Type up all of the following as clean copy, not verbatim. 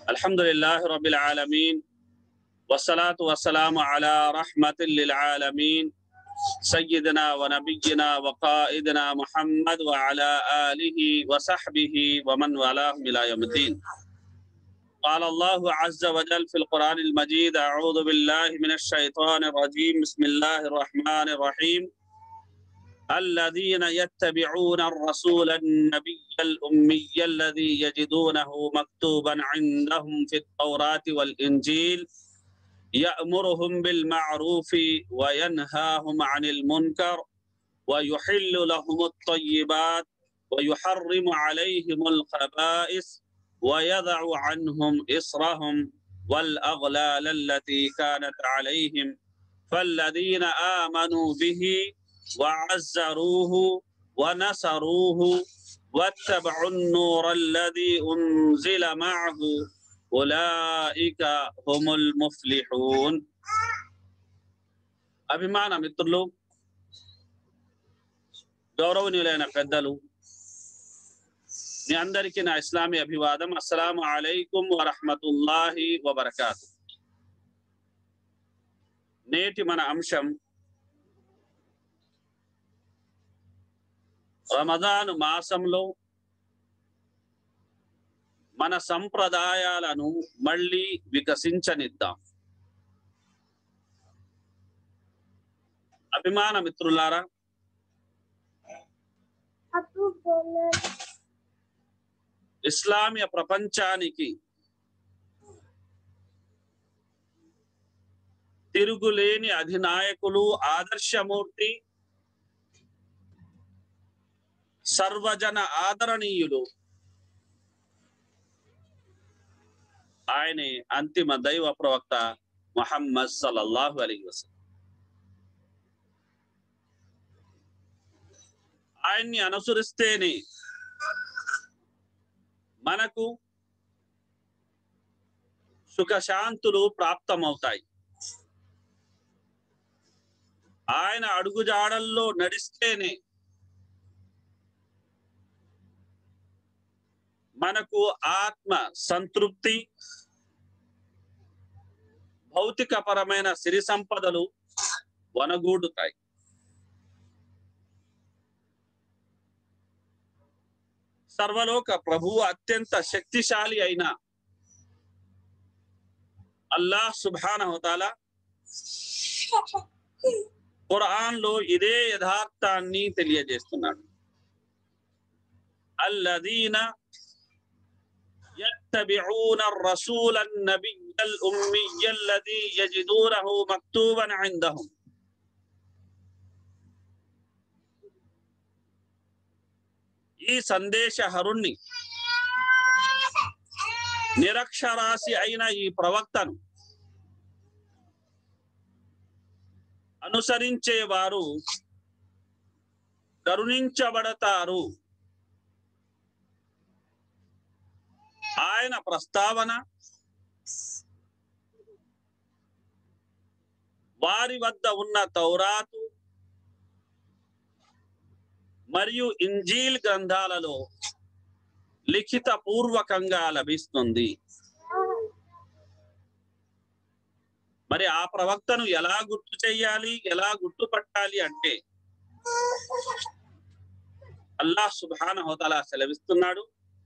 अल्हम्दुलिल्लाह रब्बिल आलमीन वस्सलातु वस्सलामु अला रहमतिल लिल आलमीन सय्यिदना व नबिय्यिना व क़ाइदना मुहम्मद व अला आलिहि व सहबिहि व मन वालाहु इला यौमिद्दीन। क़ाल अल्लाहु अज़्ज़ व जल फ़िल क़ुरानिल मजीद अऊज़ु बिल्लाहि मिनश शैतानिर रजीम बिस्मिल्लाहिर रहमानिर रहीम الذين يتبعون الرسول النبي الأمي الذي يجدونه مكتوبا عندهم في التوراة والإنجيل يأمرهم بالمعروف وينهاهم عن المنكر ويحل لهم الطيبات ويحرم عليهم الخبائث ويضع عنهم إصرهم والأغلال التي كانت عليهم فالذين آمنوا به وعزروه ونصروه واتبعوا النور الذي أنزل معه أولئك هم المفلحون. అభిమాన మిత్రులు, గౌరవనీయులైన పెద్దలు, మీ అందరికీ నా ఇస్లామీ అభివాదం. అస్సలాము అలైకుం వరహ్మతుల్లాహి వబరకాతు. నేటి మన అంశం రమదాను మాసంలో మన సంప్రదాయాలను మళ్ళీ వికసించనిద్దాం. అభిమాన మిత్రులారా, ఇస్లామీయ ప్రపంచానికి తిరుగులేని అధినాయకులు, ఆదర్శమూర్తి, సర్వజన ఆదరణీయులు ఆయనే అంతిమ దైవ ప్రవక్త ముహమ్మద్ సల్లల్లాహు అలైహి వసల్లం. ఆయన్ని అనుసరిస్తేనే మనకు సుఖశాంతులు ప్రాప్తమవుతాయి. ఆయన అడుగుజాడల్లో నడిస్తేనే మనకు ఆత్మ సంతృప్తి, భౌతికపరమైన సిరి సంపదలు వనగూడుతాయి. సర్వలోక ప్రభువు, అత్యంత శక్తిశాలి అయిన అల్లాహ్ సుబ్హానహు వ తఆలా ఖురాన్లో ఇదే యథార్థాన్ని తెలియజేస్తున్నాడు. అల్లదీన يتبعون الرسول النبي الأمي الذي يجدونه مكتوبا عندهم. ఈ సందేశహరుణ్ణి, నిరక్షరాశి అయిన ఈ ప్రవక్తను అనుసరించేవారు కరుణించబడతారు. ఆయన ప్రస్తావన వారి వద్ద ఉన్న తౌరాతు మరియు ఇంజీల్ గ్రంథాలలో లిఖిత పూర్వకంగా లభిస్తుంది. మరి ఆ ప్రవక్తను ఎలా గుర్తు చేయాలి, ఎలా గుర్తుపట్టాలి అంటే అల్లాహ్ సుబ్హానహు వ తఆలా సెలవిస్తున్నాడు.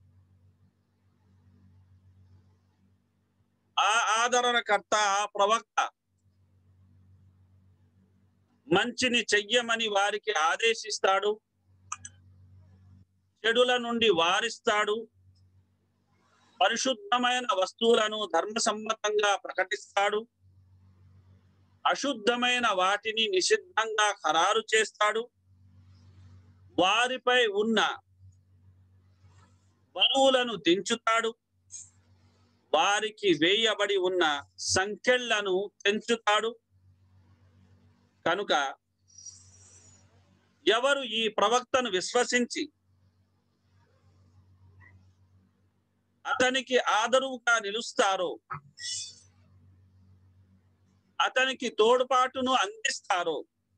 ఆ ఆదరణకర్త, ఆ ప్రవక్త మంచిని చెయ్యమని వారికి ఆదేశిస్తాడు, చెడుల నుండి వారిస్తాడు, పరిశుద్ధమైన వస్తువులను ధర్మసమ్మతంగా ప్రకటిస్తాడు, అశుద్ధమైన వాటిని నిషిద్ధంగా ఖరారు చేస్తాడు, వారిపై ఉన్న బరువులను దించుతాడు, వారికి వేయబడి ఉన్న సంఖ్యలను తెంచుతాడు. కనుక ఎవరు ఈ ప్రవక్తను విశ్వసించి అతనికి ఆదరువుగా నిలుస్తారో, అతనికి తోడ్పాటును అందిస్తారో,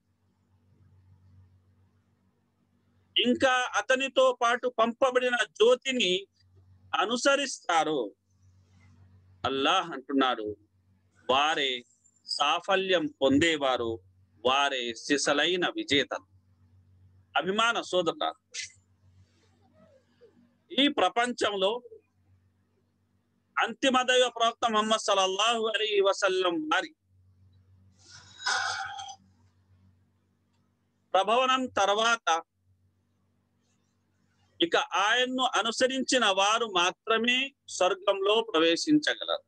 ఇంకా అతనితో పాటు పంపబడిన జ్యోతిని అనుసరిస్తారో అల్లాహ్ అంటున్నాడు, వారే సాఫల్యం పొందేవారు, వారే సిసలైన విజేతలు. అభిమాన సోదరుల, ఈ ప్రపంచంలో అంతిమ దైవ ప్రవక్త ముహమ్మద్ సల్లల్లాహు అలైహి వసల్లం వారి ప్రభవనం తర్వాత ఇక ఆయన్ను అనుసరించిన వారు మాత్రమే స్వర్గంలో ప్రవేశించగలరు.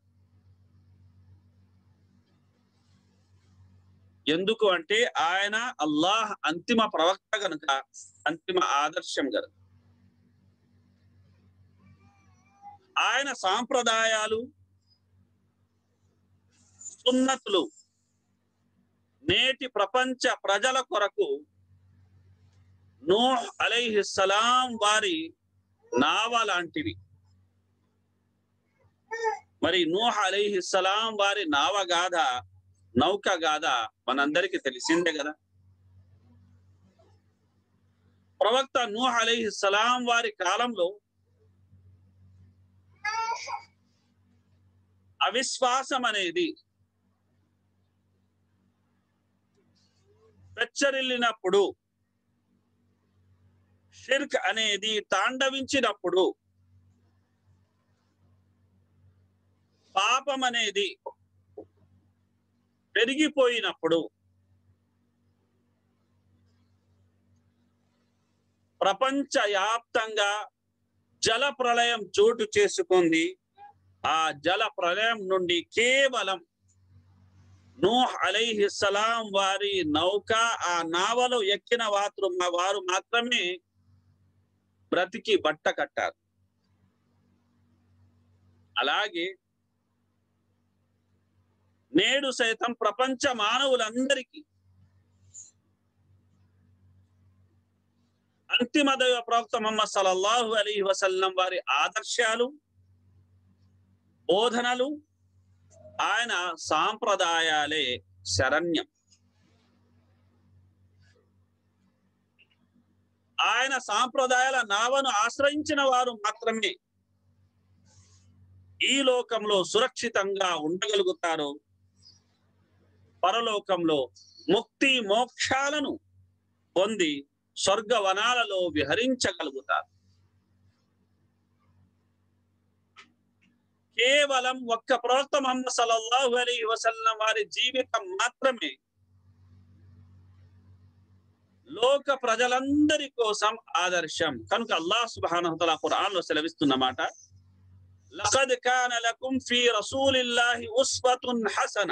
ఎందుకు అంటే ఆయన అల్లాహ్ అంతిమ ప్రవక్త గనుక, అంతిమ ఆదర్శం గనుక. ఆయన సాంప్రదాయాలు, సున్నతులు నేటి ప్రపంచ ప్రజల కొరకు నూహ్ అలైహిస్సలాం వారి నావ లాంటివి. మరి నూహ్ అలైహిస్సలాం వారి నావ గాథ, నౌక గాథ మనందరికీ తెలిసిందే కదా. ప్రవక్త నూహ్ అలైహిస్సలాం వారి కాలంలో అవిశ్వాసం అనేది పెచ్చరిల్లినప్పుడు, షిర్క్ అనేది తాండవించినప్పుడు, పాపం అనేది పెరిగిపోయినప్పుడు ప్రపంచవ్యాప్తంగా జల ప్రళయం చోటు చేసుకుంది. ఆ జల ప్రళయం నుండి కేవలం నూహ్ అలైహిస్సలాం వారి నౌక, ఆ నావలో ఎక్కిన వారు మాత్రమే బ్రతికి బట్ట కట్టారు. అలాగే నేడు సైతం ప్రపంచ మానవులందరికీ అంతిమ దైవ ప్రవక్త ముహమ్మద్ సల్లల్లాహు అలైహి వసల్లం వారి ఆదర్శాలు, బోధనలు, ఆయన సాంప్రదాయాలే శరణ్యం. ఆయన సాంప్రదాయాల నావను ఆశ్రయించిన వారు మాత్రమే ఈ లోకంలో సురక్షితంగా ఉండగలుగుతారు, పరలోకంలో ముక్తి మోక్షాలను పొంది స్వర్గవనాలలో విహరించగలుగుతారు. కేవలం ఒక్క ప్రవక్త ముహమ్మద్ సల్లల్లాహు అలైహి వసల్లం వారి జీవితం మాత్రమే లోక ప్రజలందరి కోసం ఆదర్శం. కనుక అల్లాహ్ సుబ్హానహు తఆలా ఖురాన్లో సెలవిస్తున్నమాట, లఖద్ కాన లకుమ్ ఫీ రసూలిల్లాహి ఉస్వతున్ హసన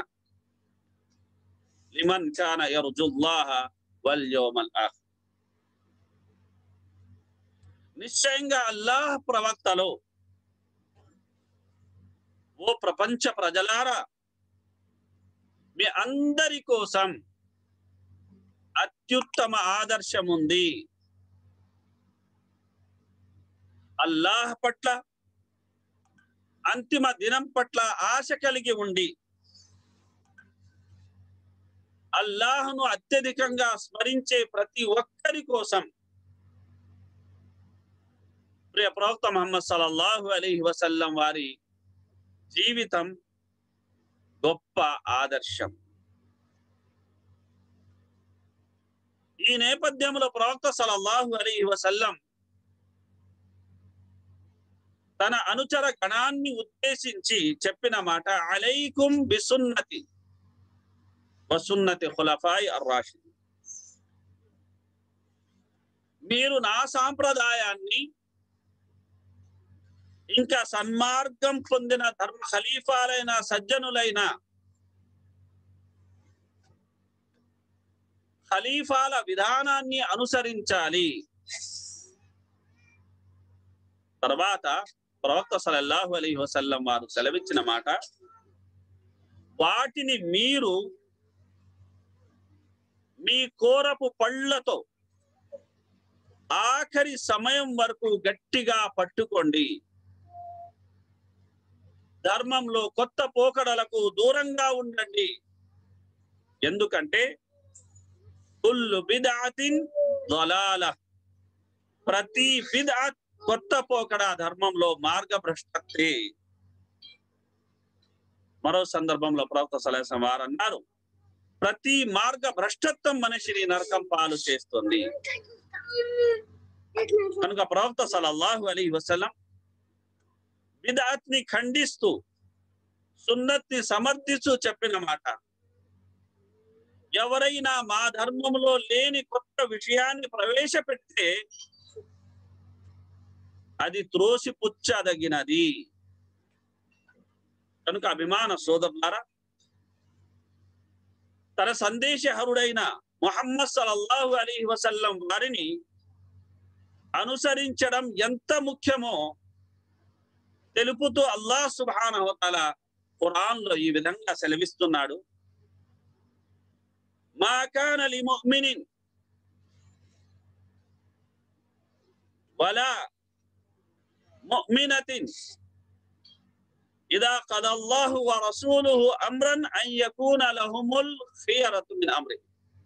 లిమన్ కాన యర్జుల్లాహ వల్ యౌమల్ ఆఖిర్. నిశ్చయంగా అల్లాహ్ ప్రవక్తలో, ఓ ప్రపంచ ప్రజలారా, మీ అందరి కోసం అత్యుత్తమ ఆదర్శం ఉంది. అల్లాహ్ పట్ల, అంతిమ దినం పట్ల ఆశ కలిగి ఉండి అల్లాహ్ను అత్యధికంగా స్మరించే ప్రతి ఒక్కరి కోసం ప్రియ ప్రవక్త ముహమ్మద్ సల్లల్లాహు అలైహి వసల్లం వారి జీవితం గొప్ప ఆదర్శం. ఈ నేపథ్యంలో ప్రవక్త సల్లల్లాహు అలైహి వసల్లం తన అనుచర గణాన్ని ఉద్దేశించి చెప్పిన మాట, అలైకుం బిసున్నతి వసున్నతి ఖులఫాయి అర్-రాషిదీన్. మీరు నా సాంప్రదాయాన్ని, ఇంకా సన్మార్గం పొందిన ధర్మ ఖలీఫాలైన సజ్జనులైన ఖలీఫాల విధానాన్ని అనుసరించాలి. తర్వాత ప్రవక్త సల్లల్లాహు అలైహి వసల్లం వారు సెలవిచ్చిన మాట, వాటిని మీరు మీ కోరపు పళ్ళతో ఆఖరి సమయం వరకు గట్టిగా పట్టుకోండి. ధర్మంలో కొత్త పోకడలకు దూరంగా ఉండండి. ఎందుకంటే కుల్లు బిద్అతిన్ దలాలహ్, ప్రతి బిద్అత్ కొత్త పోకడ ధర్మంలో మార్గభ్రష్టతే. మరో సందర్భంలో ప్రవక్త సల్లల్లాహు అలైహి వసల్లం వారు అన్నారు, ప్రతి మార్గ భ్రష్టత్వం మనిషిని నరకం పాలు చేస్తుంది. కనుక ప్రవక్త సల్లల్లాహు అలైహి వసల్లం బిద్అత్ ని ఖండిస్తూ సున్నత్ ని సమర్థిస్తూ చెప్పిన మాట, ఎవరైనా మా ధర్మంలో లేని కొత్త విషయాన్ని ప్రవేశపెడితే అది త్రోసిపుచ్చదగినది. కనుక అభిమాన సోదరులారా, తన సందేశహరుడైన ముహమ్మద్ సల్లల్లాహు అలైహి వసల్లం వారిని అనుసరించడం ఎంత ముఖ్యమో తెలుపుతూ అల్లాహ్ సుబ్హానహు వ తఆలా ఖురాన్లో ఈ విధంగా సెలవిస్తున్నాడు, మా కాన లిముమినిన్ వలా ముమినతిన్ ఇదా ఖదల్లాహు వ రసూలుహు అమ్రన్ అన్ యకూన లహుముల్ ఖియరతు మిన్ అమ్రి.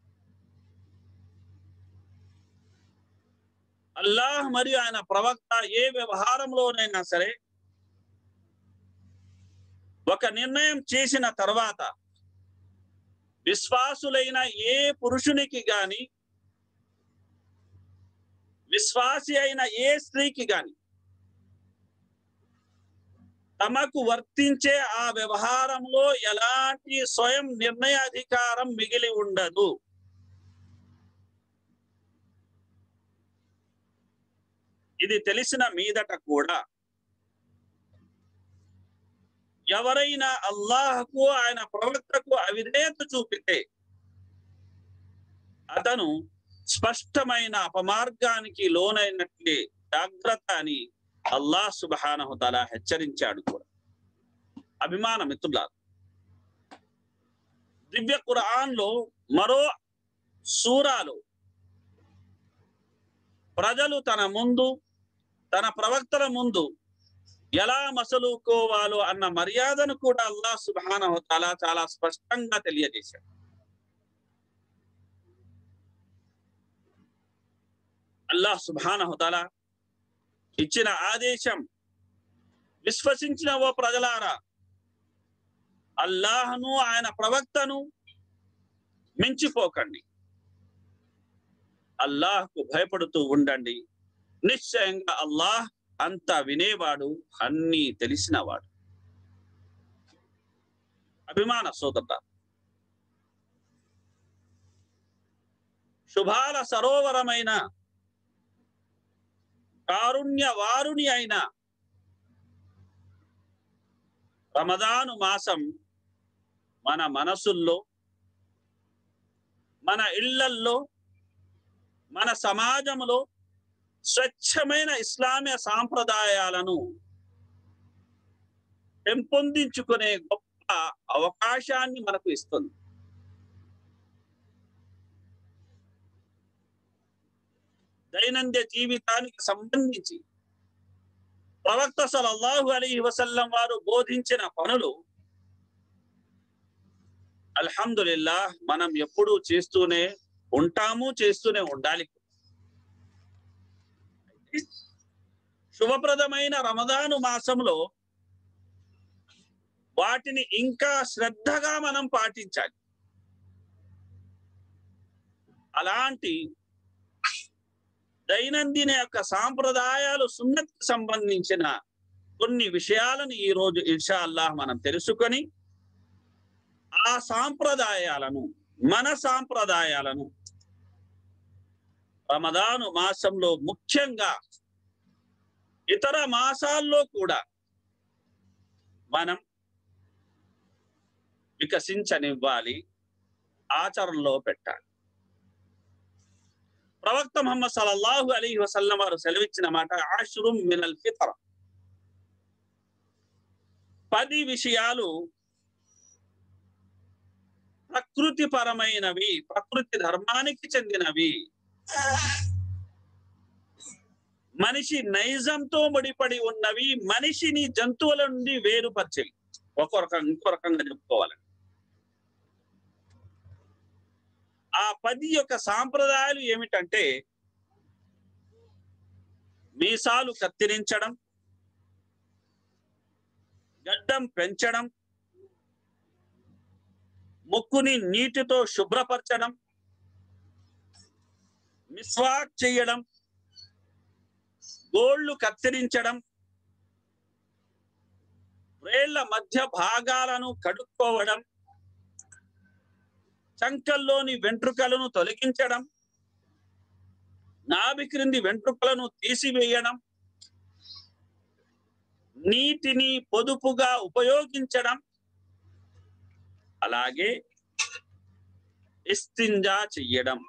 అల్లాహ్ మరియు ఆయన ప్రవక్త ఏ వ్యవహారంలోనైనా సరే ఒక నిర్ణయం చేసిన తర్వాత విశ్వాసులైన ఏ పురుషునికి గాని, విశ్వాసి అయిన ఏ స్త్రీకి గాని తమకు వర్తించే ఆ వ్యవహారంలో ఎలాంటి స్వయం నిర్ణయాధికారం మిగిలి ఉండదు. ఇది తెలిసిన మీదట కూడా ఎవరైనా అల్లాహ్కు ఆయన ప్రవక్తకు అవిధేయత చూపితే అతను స్పష్టమైన అపమార్గానికి లోనైనట్లే జాగ్రత్త అని అల్లాహ్ సుబ్హానహు వ తఆలా హెచ్చరించాడు కూడా. అభిమాన మిత్రులారా, దివ్య ఖురాన్లో మరో సూరాలో ప్రజలు తన ముందు, తన ప్రవక్తల ముందు ఎలా మసలుకోవాలో అన్న మర్యాదను కూడా అల్లాహ్ సుబ్హానహు వ తఆలా చాలా స్పష్టంగా తెలియజేశాడు. అల్లాహ్ సుబ్హానహు వ తఆలా ఇచ్చిన ఆదేశం, విశ్వసించిన ఓ ప్రజలారా, అల్లాహ్ను ఆయన ప్రవక్తను మించిపోకండి, అల్లాహ్కు భయపడుతూ ఉండండి, నిశ్చయంగా అల్లాహ్ అంతా వినేవాడు, అన్నీ తెలిసినవాడు. అభిమాన సోదరులారా, శుభాల సరోవరమైన కారుణ్య వారుని అయిన రమదాను మాసం మన మనసుల్లో, మన ఇళ్లల్లో, మన సమాజంలో స్వచ్ఛమైన ఇస్లామీయ సాంప్రదాయాలను పెంపొందించుకునే గొప్ప అవకాశాన్ని మనకు ఇస్తుంది. దైనందిన జీవితానికి సంబంధించి ప్రవక్త సల్లల్లాహు అలైహి వసల్లం వారు బోధించిన పనులు అల్హమ్దులిల్లాహ్ మనం ఎప్పుడూ చేస్తూనే ఉంటాము, చేస్తూనే ఉండాలి. శుభప్రదమైన రమదాను మాసంలో వాటిని ఇంకా శ్రద్ధగా మనం పాటించాలి. అలాంటి దైనందిన యొక్క సాంప్రదాయాలు, సున్నత్కి సంబంధించిన కొన్ని విషయాలను ఈ రోజు ఇన్షా అల్లాహ్ మనం తెలుసుకొని ఆ సాంప్రదాయాలను, మన సాంప్రదాయాలను రమదాను మాసంలో ముఖ్యంగా ఇతర మాసాల్లో కూడా మనం వికసించనివ్వాలి, ఆచరణలో పెట్టాలి. ప్రవక్త ముహమ్మద్ సల్లల్లాహు అలైహి వసల్లం వారు సెలవిచ్చిన మాట, ఆష్రుం మినల్ ఫిత్ర, 10 విషయాలు ప్రకృతి పరమైనవి, ప్రకృతి ధర్మానికి చెందినవి, మనిషి నైజంతో ముడిపడి ఉన్నవి, మనిషిని జంతువుల నుండి వేరుపరిచేవి. ఇంకో రకంగా చెప్పుకోవాలండి. ఆ 10 యొక్క సాంప్రదాయాలు ఏమిటంటే, మీసాలు కత్తిరించడం, గడ్డం పెంచడం, ముక్కుని నీటితో శుభ్రపరచడం, మిస్వాక్ చేయడం, గోళ్లు కత్తిరించడం, వేళ్ల మధ్య భాగాలను కడుక్కోవడం, చంకల్లోని వెంట్రుకలను తొలగించడం, నాభి క్రింది వెంట్రుకలను తీసివేయడం, నీటిని పొదుపుగా ఉపయోగించడం, అలాగే ఇస్తింజా చెయ్యడం.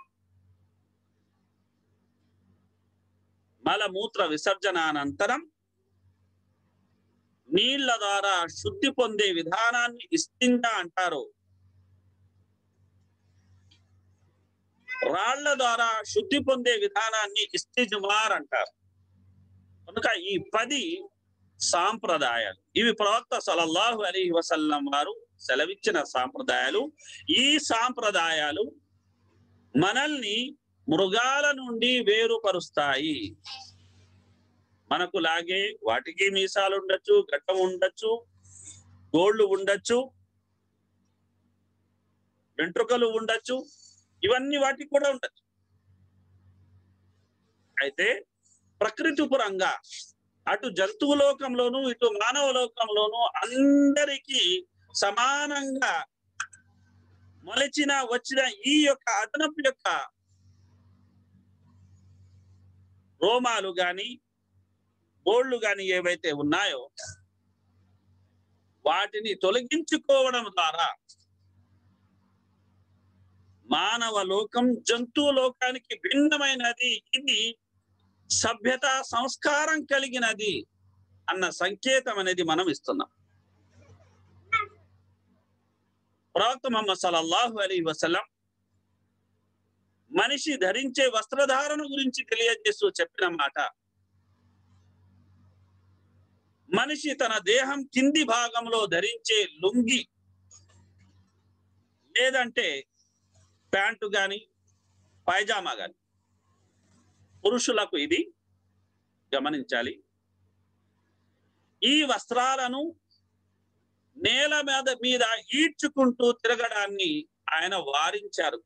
మలమూత్ర విసర్జన అనంతరం నీళ్ల ద్వారా శుద్ధి పొందే విధానాన్ని ఇస్తింజా అంటారు. రాళ్ల ద్వారా శుద్ధి పొందే విధానాన్ని ఇస్తిజ్మార్ అంటారు. కనుక ఈ 10 సాంప్రదాయాలు, ఇవి ప్రవక్త సల్లల్లాహు అలైహి వసల్లం వారు సెలవిచ్చిన సాంప్రదాయాలు. ఈ సాంప్రదాయాలు మనల్ని మృగాల నుండి వేరుపరుస్తాయి. మనకు లాగే వాటికి మీసాలు ఉండొచ్చు, గడ్డం ఉండొచ్చు, గోళ్ళు ఉండొచ్చు, వెంట్రుకలు ఉండొచ్చు, ఇవన్నీ వాటికి కూడా ఉండొచ్చు. అయితే ప్రకృతి పరంగా అటు జంతువు లోకంలోను ఇటు మానవ లోకంలోను అందరికీ సమానంగా వచ్చిన ఈ యొక్క అదనపు యొక్క రోమాలు గాని గోళ్ళు గాని ఏవైతే ఉన్నాయో వాటిని తొలగించుకోవడం ద్వారా మానవ లోకం జంతువు లోకానికి భిన్నమైనది, ఇది సభ్యత సంస్కారం కలిగినది అన్న సంకేతం అనేది మనం ఇస్తున్నాం. ప్రవక్త ముహమ్మద్ సల్లల్లాహు అలైహి వసల్లం మనిషి ధరించే వస్త్రధారణ గురించి తెలియజేస్తూ చెప్పిన మాట, మనిషి తన దేహం కింది భాగంలో ధరించే లుంగి లేదంటే ప్యాంటు గాని పైజామా గాని, పురుషులకు ఇది గమనించాలి, ఈ వస్త్రాలను నేల మీద ఈడ్చుకుంటూ తిరగడాన్ని ఆయన వారించారు.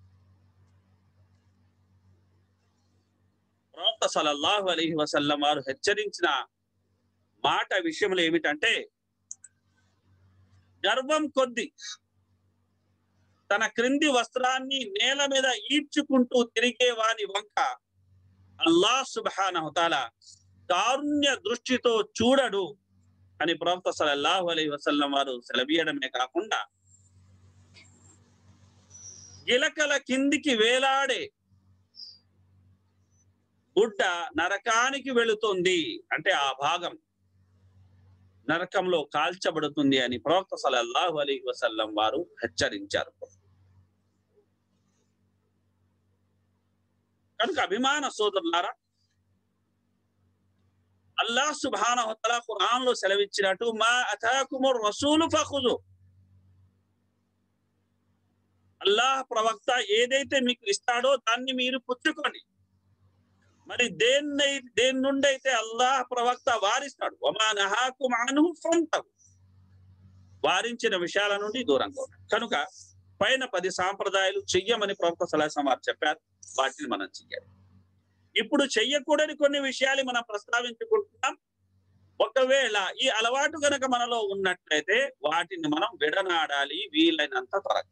ప్రవక్త సల్లల్లాహు అలైహి వసల్లం వారు హెచ్చరించిన మాట విషయంలో ఏమిటంటే, గర్వం కొద్ది తన క్రింది వస్త్రాన్ని నేల మీద ఈడ్చుకుంటూ తిరిగే వాని వంక అల్లాహ్ సుబ్హానహు తఆలా కారుణ్య దృష్టితో చూడడు అని ప్రవక్త సల్లల్లాహు అలైహి వసల్లం వారు సెలవీయడమే కాకుండా, గిలకల కిందికి వేలాడే గుడ్డ నరకానికి వెళుతుంది అంటే ఆ భాగం నరకంలో కాల్చబడుతుంది అని ప్రవక్త సల్లల్లాహు అలైహి వసల్లం వారు హెచ్చరించారు. కనుక అభిమాన సోదరులారా, అల్లాహ్ సుబ్హానహు వ తఆలా ఖురాన్ లో సెలవిచ్చినట్టు మా అతాకుముర్ రసూలు ఫఖుదు, అల్లాహ్ ప్రవక్త ఏదైతే మీకు ఇస్తాడో దాన్ని మీరు పుచ్చుకోండి. మరి దేని నుండి అయితే అల్లాహ్ ప్రవక్త వారిస్తాడు, వమా నహాకుమ్ అన్హు ఫంతహు, వారించిన విషయాల నుండి దూరంగా ఉండండి. కనుక పైన 10 సాంప్రదాయాలు చెయ్యమని ప్రవక్త సల్లల్లాహు అలైహి వసల్లం చెప్పారు, వాటిని మనం చెయ్యాలి. ఇప్పుడు చెయ్యకూడని కొన్ని విషయాలు మనం ప్రస్తావించుకుంటున్నాం. ఒకవేళ ఈ అలవాటు గనక మనలో ఉన్నట్లయితే వాటిని మనం విడనాడాలి వీలైనంత త్వరగా.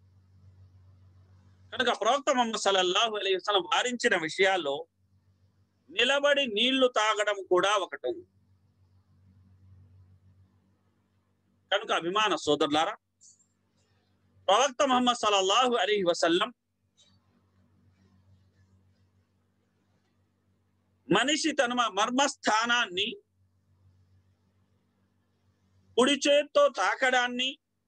కనుక ప్రవక్త ముహమ్మద్ సల్లల్లాహు అలైహి వసల్లం వారించిన విషయాల్లో నిలబడి నీళ్లు తాగడం కూడా ఒకటి ఉంది. కనుక అభిమాన సోదరులారా, ప్రవక్త ముహమ్మద్ సల్లల్లాహు అలైహి వసల్లం మనిషి తన మర్మస్థానాన్ని కుడి చేత్తో తాకడాన్ని,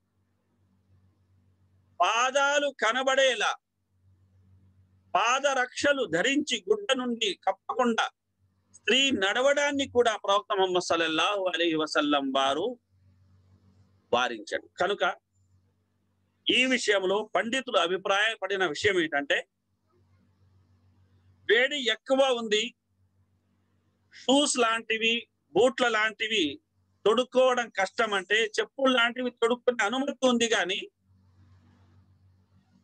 పాదాలు కనబడేలా పాదరక్షలు ధరించి గుడ్డ నుండి కప్పకుండా స్త్రీ నడవడాన్ని కూడా ప్రవక్త ముహమ్మద్ సల్లల్లాహు అలైహి వసల్లం వారు వారించాడు. కనుక ఈ విషయంలో పండితులు అభిప్రాయపడిన విషయం ఏంటంటే, వేడి ఎక్కువ ఉంది, షూస్ లాంటివి బూట్ల లాంటివి తొడుక్కోవడం కష్టం అంటే చెప్పులు లాంటివి తొడుక్కునే అనుమతి ఉంది, కానీ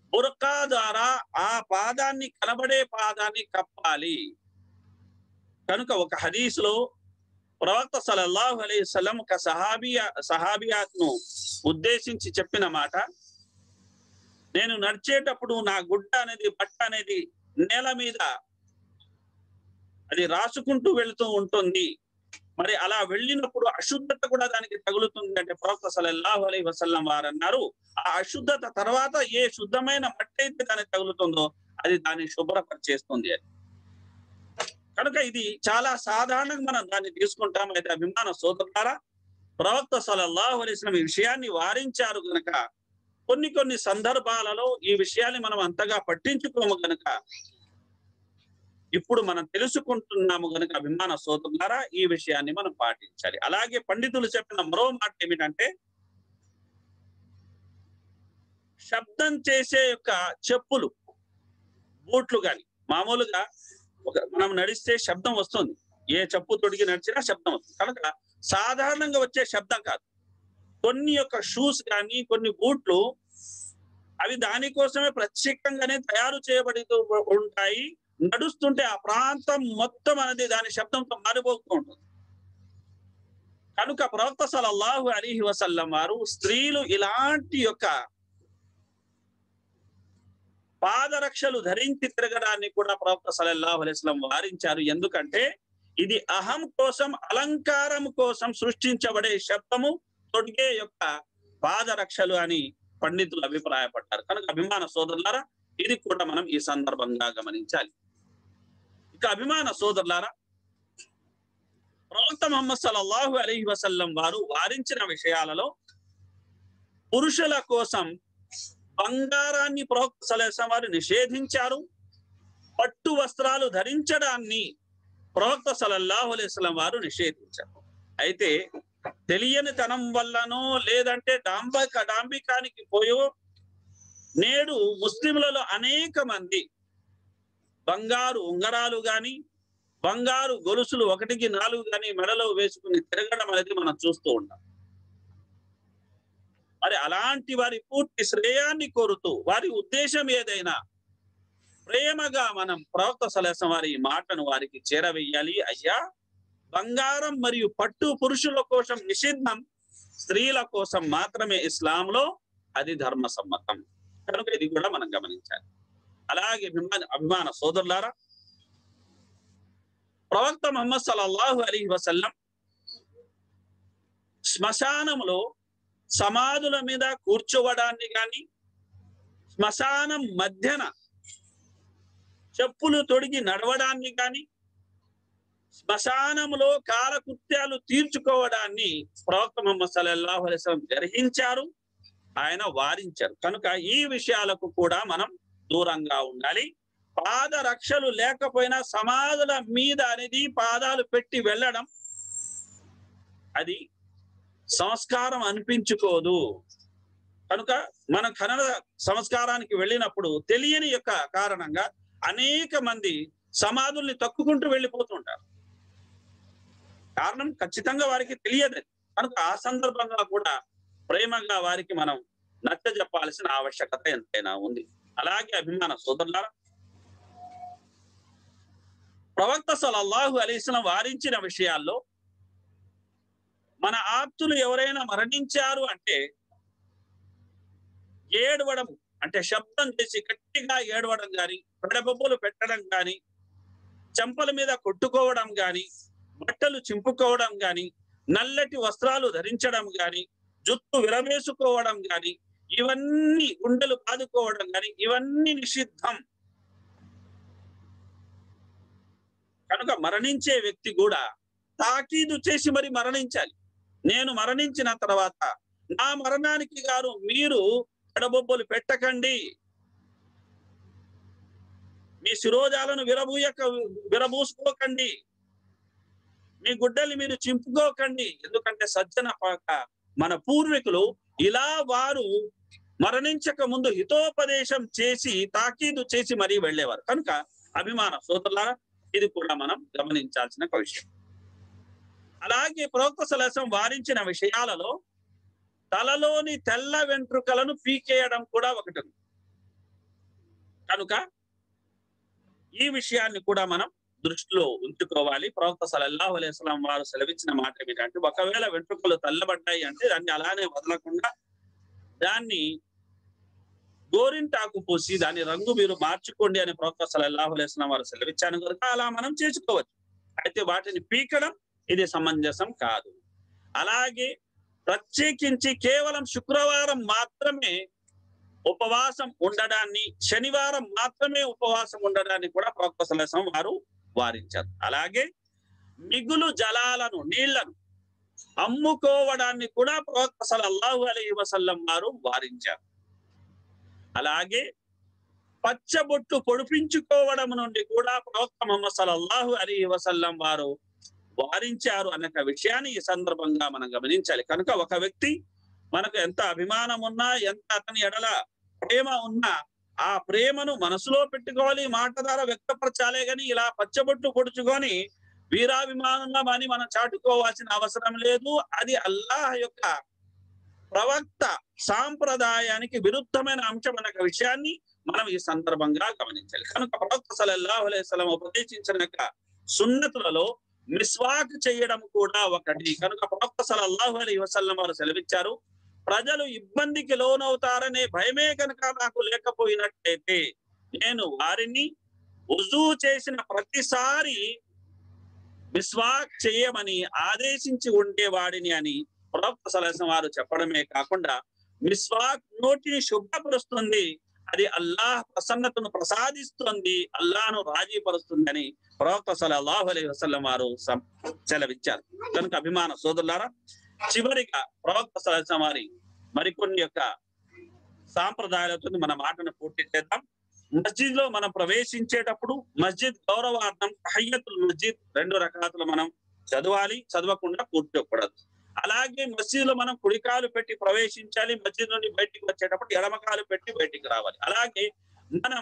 బుర్కా ద్వారా ఆ పాదాన్ని, కనబడే పాదాన్ని కప్పాలి. కనుక ఒక హదీసులో ప్రవక్త సల్లల్లాహు అలైహి వసల్లం ఒక సహాబియాత్ను ఉద్దేశించి చెప్పిన మాట, నేను నడిచేటప్పుడు నా గుడ్డ అనేది, బట్ట అనేది నేల మీద అది రాసుకుంటూ వెళుతూ ఉంటుంది. మరి అలా వెళ్ళినప్పుడు అశుద్ధత కూడా దానికి తగులుతుంది అంటే ప్రవక్త సల్లల్లాహు అలైహి వసల్లం వారు అన్నారు, ఆ అశుద్ధత తర్వాత ఏ శుద్ధమైన మట్టి అయితే దానికి తగులుతుందో అది దాన్ని శుభ్రపరిచేస్తుంది అని. కనుక ఇది చాలా సాధారణంగా మనం దాన్ని తీసుకుంటాం. అయితే అభిమాన సోదరులారా, ప్రవక్త సల్లల్లాహు అలైహి వసల్లం ఈ విషయాన్ని వారించారు గనక కొన్ని సందర్భాలలో ఈ విషయాన్ని మనం అంతగా పట్టించుకోము గనక ఇప్పుడు మనం తెలుసుకుంటున్నాము గనక అభిమాన సోదరులారా, ఈ విషయాన్ని మనం పాటించాలి. అలాగే పండితులు చెప్పిన మరో మాట ఏమిటంటే, శబ్దం చేసే యొక్క చెప్పులు, బూట్లు గాని, మామూలుగా మనం నడిస్తే శబ్దం వస్తుంది. ఏ చెప్పు తొడిగి నడిచినా శబ్దం వస్తుంది. కనుక సాధారణంగా వచ్చే శబ్దం కాదు. కొన్ని యొక్క షూస్ కానీ, కొన్ని బూట్లు అవి దానికోసమే ప్రత్యేకంగానే తయారు చేయబడి ఉంటాయి. నడుస్తుంటే ఆ ప్రాంతం మొత్తం అనేది దాని శబ్దంతో మారిపోతూ ఉంటుంది. కనుక ప్రవక్త సల్లల్లాహు అలైహి వసల్లం వారు స్త్రీలు ఇలాంటి యొక్క పాదరక్షలు ధరించి తిరగడాన్ని కూడా ప్రవక్త సల్లల్లాహు అలైహి వసల్లం వారించారు. ఎందుకంటే ఇది అహం కోసం, అలంకారం కోసం సృష్టించబడే శబ్దము తొడిగే యొక్క పాదరక్షలు అని పండితులు అభిప్రాయపడ్డారు. కనుక అభిమాన సోదరులారా, ఇది కూడా మనం ఈ సందర్భంగా గమనించాలి. ఇక అభిమాన సోదరులారా, ప్రవక్త ముహమ్మద్ సల్లల్లాహు అలైహి వసల్లం వారు వారించిన విషయాలలో పురుషుల కోసం బంగారాన్ని ప్రవక్త సల్లల్లాహు అలైహి వసల్లం వారు నిషేధించారు. పట్టు వస్త్రాలు ధరించడాన్ని ప్రవక్త సల్లల్లాహు అలైహి వసల్లం వారు నిషేధించారు. అయితే తెలియని తనం వల్లనో లేదంటే డాంబికానికి పోయో నేడు ముస్లింలలో అనేక మంది బంగారు ఉంగరాలు గాని, బంగారు గొలుసులు 1కి 4 గాని మెడలో వేసుకుని తిరగడం అనేది మనం చూస్తూ ఉంటాం. మరి అలాంటి వారి పూర్తి శ్రేయాన్ని కోరుతూ వారి ఉద్దేశం ఏదైనా ప్రేమగా మనం ప్రవక్త సల్లల్లాహు అలైహి వసల్లం వారి మాటను వారికి చేరవేయాలి. అయ్యా, బంగారం మరియు పట్టు పురుషుల కోసం నిషిద్ధం, స్త్రీల కోసం మాత్రమే ఇస్లాంలో అది ధర్మసమ్మతం. కనుక ఇది కూడా మనం గమనించాలి. అలాగే అభిమాన సోదరులారా, ప్రవక్త ముహమ్మద్ సల్లల్లాహు అలైహి వసల్లం శ్మశానంలో సమాధుల మీద కూర్చోవడాన్ని గాని, శ్మశానం మధ్యన చెప్పులు తొడిగి నడవడాన్ని గాని, శ్మశానంలో కాలకృత్యాలు తీర్చుకోవడాన్ని ప్రవక్త ముహమ్మద్ సల్లల్లాహు అలైహి వసల్లం గ్రహించారు, ఆయన వారించారు. కనుక ఈ విషయాలకు కూడా మనం దూరంగా ఉండాలి. పాదరక్షలు లేకపోయినా సమాధుల మీద అనేది పాదాలు పెట్టి వెళ్ళడం అది సంస్కారం అనిపించుకోదు. కనుక మనం కన్నడ సంస్కారానికి వెళ్ళినప్పుడు తెలియని యొక్క కారణంగా అనేక మంది సమాధుల్ని తక్కుకుంటూ వెళ్ళిపోతుంటారు. కారణం ఖచ్చితంగా వారికి తెలియదు. కనుక ఆ సందర్భంగా కూడా ప్రేమగా వారికి మనం నచ్చజెప్పాల్సిన ఆవశ్యకత ఎంతైనా ఉంది. అలాగే అభిమాన సోదరులారా, ప్రవక్త సల్లల్లాహు అలైహి వసల్లం వారించిన విషయాల్లో మన ఆప్తులు ఎవరైనా మరణించారు అంటే ఏడవడం, అంటే శబ్దం చేసి గట్టిగా ఏడవడం గాని, పెడబొబ్బలు పెట్టడం గాని, చెంపల మీద కొట్టుకోవడం గాని, బట్టలు చింపుకోవడం గాని, నల్లటి వస్త్రాలు ధరించడం గాని, జుట్టు విరవేసుకోవడం గాని, ఇవన్నీ గుండెలు బాదుకోవడం గాని, ఇవన్నీ నిషిద్ధం. కనుక మరణించే వ్యక్తి కూడా తాకీదు చేసి మరి మరణించాలి. నేను మరణించిన తర్వాత నా మరణానికి గారు మీరు ఎడబొబ్బలు పెట్టకండి, మీ శిరోజాలను విరబూసుకోకండి, మీ గుడ్డల్ని మీరు చింపుకోకండి. ఎందుకంటే సజ్జన మన పూర్వీకులు ఇలా వారు మరణించక ముందు హితోపదేశం చేసి తాకీదు చేసి మరీ వెళ్ళేవారు. కనుక అభిమాన సోదరులారా, ఇది కూడా మనం గమనించాల్సిన విషయం. అలాగే ప్రవక్త సల్లల్లాహు అలైహి వసల్లం వారించిన విషయాలలో తలలోని తెల్ల వెంట్రుకలను పీకేయడం కూడా ఒకటి. కనుక ఈ విషయాన్ని కూడా మనం దృష్టిలో ఉంచుకోవాలి. ప్రవక్త సల్లల్లాహు అలైహి వసల్లం వారు సెలవిచ్చిన మాట ఏమిటంటే, ఒకవేళ వెంట్రుకలు తెల్లబడ్డాయి అంటే దాన్ని అలానే వదలకుండా దాన్ని గోరింటాకు పూసి దాని రంగు మీరు మార్చుకోండి అని ప్రవక్త సల్లల్లాహు అలైహి వసల్లం వారు సెలవిచ్చాను కనుక అలా మనం చేసుకోవచ్చు. అయితే వాటిని పీకడం ఇది సమంజసం కాదు. అలాగే ప్రత్యేకించి కేవలం శుక్రవారం మాత్రమే ఉపవాసం ఉండడాన్ని, శనివారం మాత్రమే ఉపవాసం ఉండడాన్ని కూడా ప్రవక్త సల్లల్లాహు అలైహి వసల్లం వారు వారించారు. అలాగే మిగులు జలాలను, నీళ్లను అమ్ముకోవడాన్ని కూడా ప్రవక్త సల్లల్లాహు అలైహి వసల్లం వారు వారించారు. అలాగే పచ్చబొట్టు పొడిపించుకోవడం నుండి కూడా ప్రవక్త ముహమ్మద్ సల్లల్లాహు అలైహి వసల్లం వారు వారించారు అన్న విషయాన్ని ఈ సందర్భంగా మనం గమనించాలి. కనుక ఒక వ్యక్తి మనకు ఎంత అభిమానం ఉన్నా, ఎంత అతని ఎడల ప్రేమ ఉన్నా ఆ ప్రేమను మనసులో పెట్టుకోవాలి, మాట ద్వారా వ్యక్తపరచాలే గాని ఇలా పచ్చబొట్టు పొడుచుకొని వీరాభిమానంగా అని మనం చాటుకోవాల్సిన అవసరం లేదు. అది అల్లాహ్ యొక్క ప్రవక్త సాంప్రదాయానికి విరుద్ధమైన అంశం అన్న విషయాన్ని మనం ఈ సందర్భంగా గమనించాలి. కనుక ప్రవక్త సల్లల్లాహు అలైహి వసల్లం ఉపదేశించిన సున్నతులలో మిస్వాక్ చేయడం కూడా ఒకటి. కనుక ప్రవక్త సల్లల్లాహు అలైహి వసల్లం వారు సెలవిచ్చారు, ప్రజలు ఇబ్బందికి లోనవుతారనే భయమే కనుక నాకు లేకపోయినట్లయితే నేను వారిని వుజూ చేసిన ప్రతిసారి మిస్వాక్ చేయమని ఆదేశించి ఉండేవాడిని అని ప్రవక్త సల్లల్లాహు అలైహి వసల్లం వారు చెప్పడమే కాకుండా మిస్వాక్ నోటిని శుభ్రపరుస్తుంది, అది అల్లాహ్ ప్రసన్నతను ప్రసాదిస్తుంది, అల్లాహ్ను రాజీపరుస్తుంది అని ప్రవక్త సల్లల్లాహు అలైహి వసల్లం వారు సెలవిచ్చారు. కనుక అభిమాన సోదరులారా, చివరిగా ప్రవక్త సల్లల్లాహు అలైహి వసల్లం వారి మరికొన్ని యొక్క సాంప్రదాయాలతో మన మాటను పూర్తి చేద్దాం. మస్జిద్ లో మనం ప్రవేశించేటప్పుడు మస్జిద్ గౌరవార్థం తహియ్యతుల్ మస్జిద్ 2 రకాతులు మనం చదవాలి, చదవకుండా కూర్చోకూడదు. అలాగే మస్జిద్ లో మనం కుడికాలు పెట్టి ప్రవేశించాలి, మస్జిద్ నుండి బయటికి వచ్చేటప్పుడు ఎడమకాలు పెట్టి బయటికి రావాలి. అలాగే మనం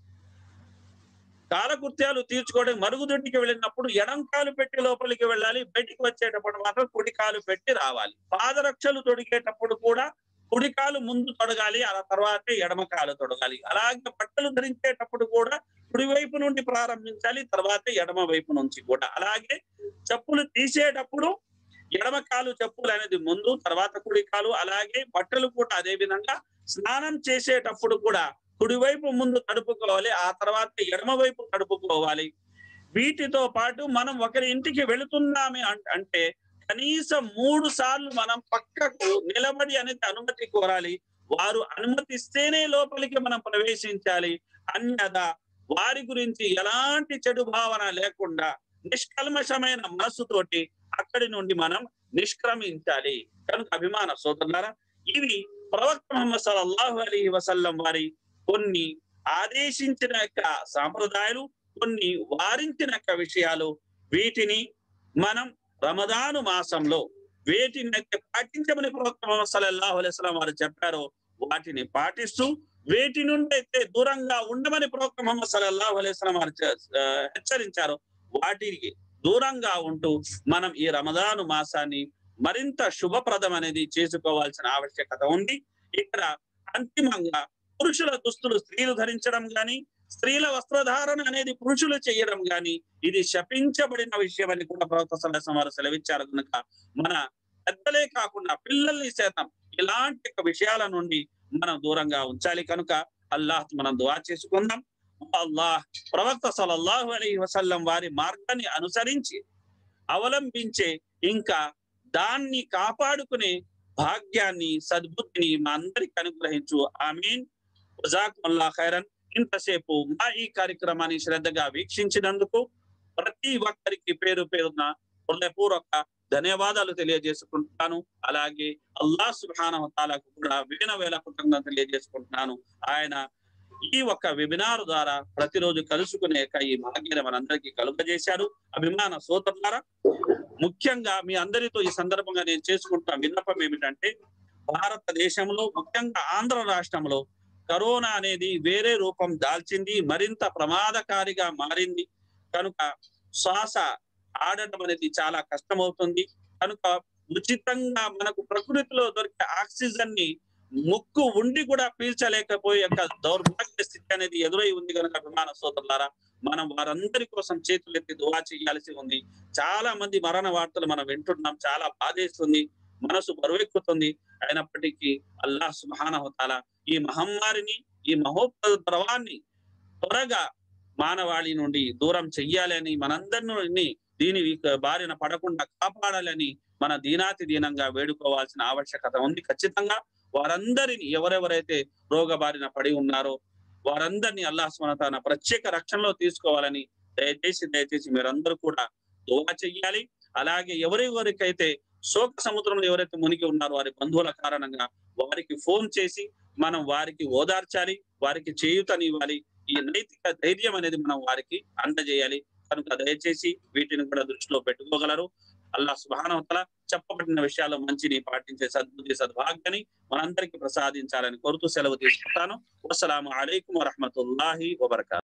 కాలకృత్యాలు తీర్చుకోవడం మరుగుదొడ్డికి వెళ్ళినప్పుడు ఎడంకాలు పెట్టి లోపలికి వెళ్ళాలి, బయటికి వచ్చేటప్పుడు మాత్రం కుడికాలు పెట్టి రావాలి. పాదరక్షలు తొడిగేటప్పుడు కూడా కుడికాలు ముందు తొడగాలి, ఆ తర్వాత ఎడమకాలు తొడగాలి. అలాగే బట్టలు ధరించేటప్పుడు కూడా కుడివైపు నుండి ప్రారంభించాలి, తర్వాత ఎడమ వైపు నుంచి కూడా. అలాగే చెప్పులు తీసేటప్పుడు ఎడమకాలు చెప్పులు అనేది ముందు, తర్వాత కుడికాలు. అలాగే బట్టలు కూడా అదే విధంగా. స్నానం చేసేటప్పుడు కూడా కుడివైపు ముందు తడుపుకోవాలి, ఆ తర్వాత ఎడమ వైపు తడుపుకోవాలి. వీటితో పాటు మనం ఒకరి ఇంటికి వెళుతున్నామే అంటే కనీసం 3 సార్లు మనం పక్కకు నిలబడి అనేది అనుమతి కోరాలి. వారు అనుమతిస్తేనే లోపలికి మనం ప్రవేశించాలి. అన్యదా వారి గురించి ఎలాంటి చెడు భావన లేకుండా నిష్కల్మషమైన మనస్సుతోటి అక్కడి నుండి మనం నిష్క్రమించాలి. కనుక అభిమాన సోదరులారా, ఇవి ప్రవక్త ముహమ్మద్ సల్లల్లాహు అలైహి వసల్లం వారి కొన్ని ఆదేశించిన యొక్క సాంప్రదాయాలు, కొన్ని వారించిన యొక్క విషయాలు. వీటిని మనం రమదాను మాసంలో వేటిని అయితే పాటించమని ప్రవక్త ముహమ్మద్ సల్లల్లాహు అలైహి వసల్లం వారు చెప్పారో వాటిని పాటిస్తూ, వేటి నుండి అయితే దూరంగా ఉండమని ప్రవక్త ముహమ్మద్ సల్లల్లాహు అలైహి వసల్లం వారు హెచ్చరించారో వాటికి దూరంగా ఉంటూ మనం ఈ రమదాను మాసాన్ని మరింత శుభప్రదం అనేది చేసుకోవాల్సిన ఆవశ్యకత ఉంది. ఇక్కడ అంతిమంగా పురుషుల దుస్తులు స్త్రీలు ధరించడం గాని, స్త్రీల వస్త్రధారణ అనేది పురుషులు చేయడం గాని ఇది శపించబడిన విషయం అని కూడా ప్రవక్త సల్లల్లాహు అలైహి వసల్లం వారు సెలవిచ్చారు. కనుక మన పెద్దలే కాకుండా పిల్లల్ని సైతం ఇలాంటి విషయాల నుండి మనం దూరంగా ఉంచాలి. కనుక అల్లాహ్ మనం దుఆ చేసుకుందాం. అల్లాహ్ ప్రవక్త సల్లల్లాహు అలైహి వసల్లం వారి మార్గాన్ని అనుసరించి అవలంబించే, ఇంకా దాన్ని కాపాడుకునే భాగ్యాన్ని, సద్బుద్ధిని మా అందరికి అనుగ్రహించు. ఆమీన్. జజాకుముల్లాహ్ ఖైరన్. ఇంతసేపు మా ఈ కార్యక్రమాన్ని శ్రద్ధగా వీక్షించినందుకు ప్రతి ఒక్కరికి పేరు పేరున హృదయపూర్వక ధన్యవాదాలు తెలియజేసుకుంటున్నాను. అలాగే అల్లాహ్ సుబ్హానహు తఆలాకు కూడా వేల కృతజ్ఞతలు తెలియజేసుకుంటున్నాను. ఆయన ఈ ఒక్క వెబినార్ ద్వారా ప్రతిరోజు కలుసుకునే ఈ భాగ్యాన్ని మనందరికీ కలుగజేశారు. అభిమాన సోదరులారా, ముఖ్యంగా మీ అందరితో ఈ సందర్భంగా నేను చేసుకుంటున్న విన్నపం ఏమిటంటే, భారతదేశంలో ముఖ్యంగా ఆంధ్ర రాష్ట్రంలో కరోనా అనేది వేరే రూపం దాల్చింది, మరింత ప్రమాదకారిగా మారింది. కనుక శ్వాస ఆడటం అనేది చాలా కష్టమవుతుంది. కనుక ఉచితంగా మనకు ప్రకృతిలో దొరికే ఆక్సిజన్ ని ముక్కు ఉండి కూడా పీల్చలేకపోయే యొక్క దౌర్భాగ్య స్థితి అనేది ఎదురై ఉంది కనుక విమాన సోదరులారా, మనం వారందరి కోసం చేతులెత్తి దువా చేయాల్సి ఉంది. చాలా మంది మరణ వార్తలు మనం వింటున్నాం, చాలా బాధేస్తుంది, మనసు బరువెక్కుతుంది. అయినప్పటికీ అల్లాహ్ సుబ్హానహు వ తఆలా ఈ మహమ్మారిని, ఈ మహోత్సవ పర్వాన్ని త్వరగా మానవాళి నుండి దూరం చెయ్యాలని, మనందరినీ దీని బారిన పడకుండా కాపాడాలని మన దీనాతి దీనంగా వేడుకోవాల్సిన ఆవశ్యకత ఉంది. ఖచ్చితంగా వారందరిని, ఎవరెవరైతే రోగ బారిన పడి ఉన్నారో వారందరినీ అల్లాహ్ సుబ్హానహు వ తఆలా ప్రత్యేక రక్షణలో తీసుకోవాలని దయచేసి మీరందరూ కూడా దువా చెయ్యాలి. అలాగే ఎవరెవరికైతే శోక సముద్రంలో ఎవరైతే మునిగి ఉన్నారో వారి బంధువుల కారణంగా వారికి ఫోన్ చేసి మనం వారికి ఓదార్చాలి, వారికి చేయూతనివ్వాలి. ఈ నైతిక ధైర్యం అనేది మనం వారికి అందజేయాలి. కనుక దయచేసి వీటిని కూడా దృష్టిలో పెట్టుకోగలరు. అల్లాహ్ సుబ్హానహు వ తఆలా చెప్పబడిన విషయాల్లో మంచిని పాటించే సద్బుద్ధి, సద్భాగ్యాన్ని మనందరికీ ప్రసాదించాలని కోరుతూ సెలవు తీసుకుంటాను. వస్సలాము అలైకుం వరహ్మతుల్లాహి వబరకాతుహు.